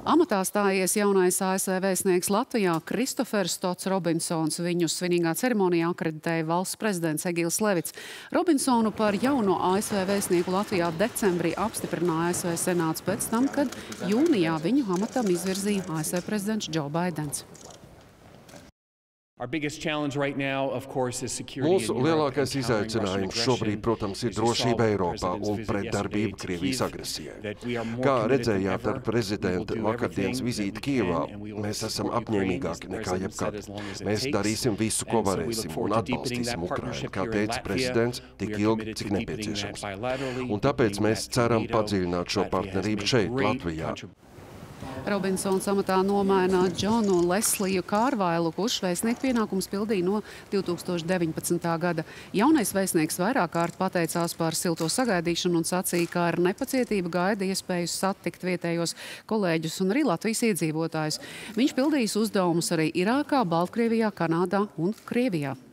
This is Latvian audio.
Amatā stājies jaunais ASV vēstnieks Latvijā Kristofers Stots Robinsons. Viņu svinīgā ceremonijā akreditēja valsts prezidents Egils Levits. Robinsonu par jauno ASV vēstnieku Latvijā decembrī apstiprināja ASV senāts pēc tam, kad jūnijā viņu amatam izvirzīja ASV prezidents Joe Baidens. Mūsu lielākais izaicinājums šobrīd, protams, ir drošība Eiropā un pretdarbība Krievijas agresijai. Kā redzējāt ar prezidenta vakardienas vizīti Kijevā, mēs esam apņēmīgāki nekā jebkad. Mēs darīsim visu, ko varēsim, un atbalstīsim Ukrainu, kā teica prezidents, tik ilgi, cik nepieciešams. Un tāpēc mēs ceram padziļināt šo partnerību šeit, Latvijā. Robinsons amatā nomaina Džonu Lesliju Kārvailu, kurš vēstnieku pienākumus pildīja no 2019. gada. Jaunais vēstnieks vairāk kārt pateicās par silto sagaidīšanu un sacīja, ka ar nepacietību gaida iespēju satikt vietējos kolēģus un arī Latvijas iedzīvotājus. Viņš pildījis uzdevumus arī Irākā, Baltkrievijā, Kanādā un Krievijā.